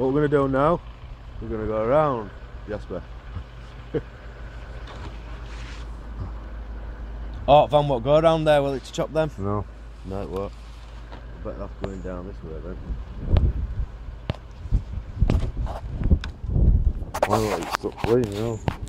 What we're going to do now, we're going to go around Jasper. Oh, Van, what, go around there, will it to chop them? No. No, it won't. I bet that's going down this way then. Oh, it's stuck clean, you know.